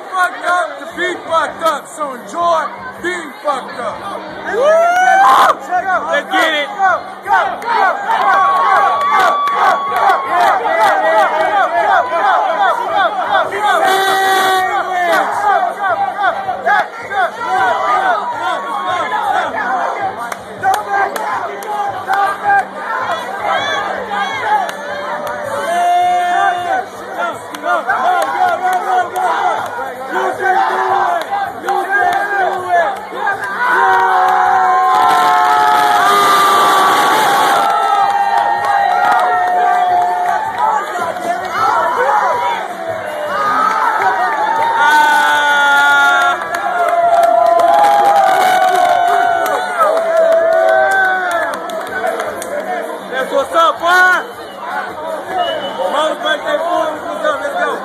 fucked up to be fucked up, so enjoy being fucked up. Let's get it. What's up, boy? Moes birthday food. What's up? Let's go.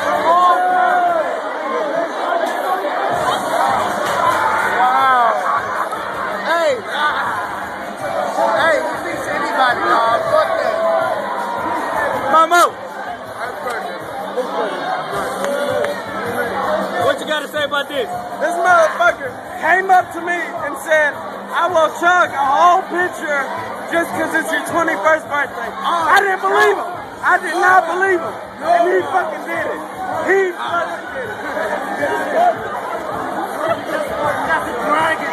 Wow. Hey. Hey, you think anybody, dog? Fuck that. Mamo. What you got to say about this? This motherfucker came up to me and said, I will chug a whole picture just because it's your 21st birthday. I didn't believe him. I did not believe him. And he fucking did it. He fucking did it.